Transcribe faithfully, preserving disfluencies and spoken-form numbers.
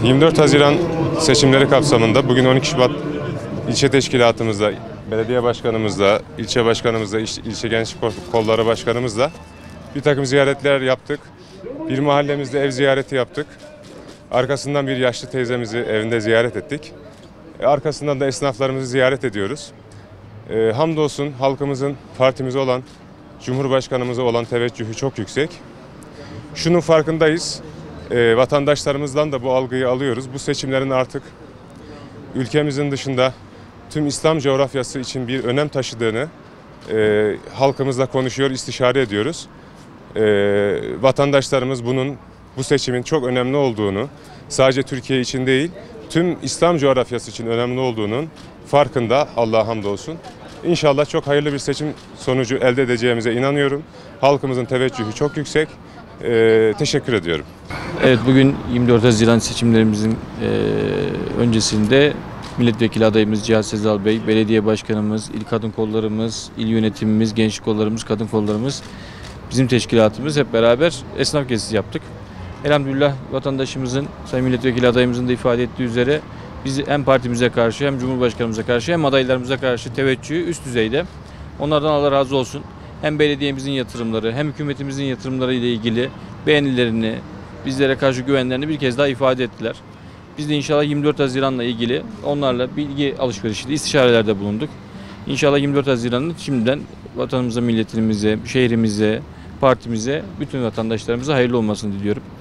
yirmi dört Haziran seçimleri kapsamında bugün on iki Şubat ilçe teşkilatımızla, belediye başkanımızla, ilçe başkanımızla, ilçe genç kolları başkanımızla bir takım ziyaretler yaptık. Bir mahallemizde ev ziyareti yaptık. Arkasından bir yaşlı teyzemizi evinde ziyaret ettik. Arkasından da esnaflarımızı ziyaret ediyoruz. E, hamdolsun halkımızın partimize olan, Cumhurbaşkanımıza olan teveccühü çok yüksek. Şunun farkındayız. E, vatandaşlarımızdan da bu algıyı alıyoruz. Bu seçimlerin artık ülkemizin dışında tüm İslam coğrafyası için bir önem taşıdığını e, halkımızla konuşuyor, istişare ediyoruz. E, vatandaşlarımız bunun, bu seçimin çok önemli olduğunu, sadece Türkiye için değil, tüm İslam coğrafyası için önemli olduğunun farkında, Allah'a hamdolsun. İnşallah çok hayırlı bir seçim sonucu elde edeceğimize inanıyorum. Halkımızın teveccühü çok yüksek. Ee, teşekkür ediyorum. Evet, bugün yirmi dört Haziran seçimlerimizin e, öncesinde milletvekili adayımız Cihat Sezal Bey, belediye başkanımız, il kadın kollarımız, il yönetimimiz, gençlik kollarımız, kadın kollarımız, bizim teşkilatımız hep beraber esnaf gezisi yaptık. Elhamdülillah vatandaşımızın, sayın milletvekili adayımızın da ifade ettiği üzere biz hem partimize karşı hem Cumhurbaşkanımıza karşı hem adaylarımıza karşı teveccühü üst düzeyde. Onlardan Allah razı olsun. Hem belediyemizin yatırımları hem hükümetimizin yatırımları ile ilgili beğenilerini, bizlere karşı güvenlerini bir kez daha ifade ettiler. Biz de inşallah yirmi dört Haziran'la ilgili onlarla bilgi alışverişinde, istişarelerde bulunduk. İnşallah yirmi dört Haziran'ın şimdiden vatanımıza, milletimize, şehrimize, partimize, bütün vatandaşlarımıza hayırlı olmasını diliyorum.